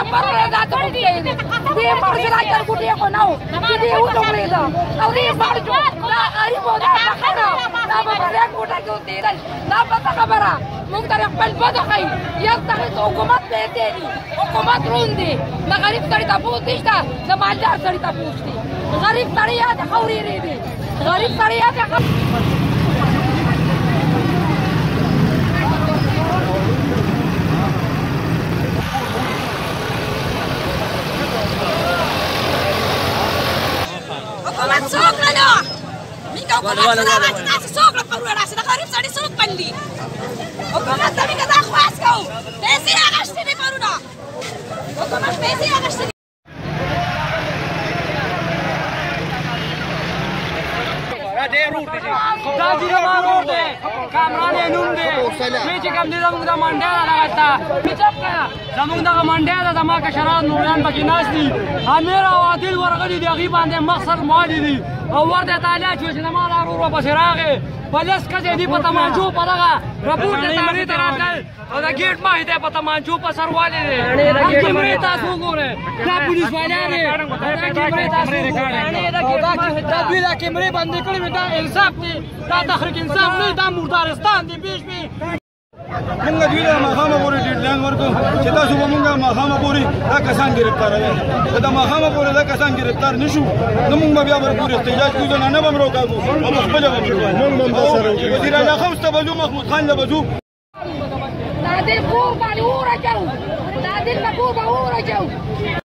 پرونه دا ته کوي دې مرزلا تر ګوټي خو نو دې و ټوکړې دا او دې مرجو دا غریب و دا خبره دا په دې ګوټه کې وتیرل دا پته خبره موږ تر خپل بده خي یو څه حکومت به دې حکومت روندي دا غریب سړی تاسو نشته دا مالدار سړی تاسو دي غریب سړی یا د خوري دي غریب سړی یا د حکومت څوک نه میګه حکومت نه څوک نه پروا راځي دا غریب سړی څوک باندې حکومت ته میګه دا خواس کو پیسې اغشتې دي پرونه حکومت پیسې اغشتې دا دې ما روډ دی کامران نوم دی چې کوم دې زموږ د منډه راغتا چپ کړه زموږ د منډه د ما کشران نوران پکې ناس دي امیر او عادل ورغلي دي هغه باندې مخسر مالي دي او ورته تعالی چې ما لا ورو په سراغه پولیس کځې دی په تمانچو په دغه رپورټ ته مری ته راتل او دا ګیټ ما هیته په تمانچو په سر والي دي کیمرې تاسو وګوره دا پولیس والي دا کیمرې تاسو دا دوی دا کیمرې باندې کړې دا انصاف دی دا تحریک انصاف نه دا مردارستان دی بیش می موږ دوی له ماښامه پورې ډیډلاین ورکړو چې تاسو به موږ ماښامه پورې دا کسان ګرفتاروي که د ماښامه پورې دا کسان ګرفتار نه شو نو موږ به بیا ورپورې احتجاج کوو زنانه به هم راوکاږو او پخپله به وزیر اعلی خوست ته به ځو محمود خان له به ځو دا دې کور باندې وراچو دا دې کور به وراچو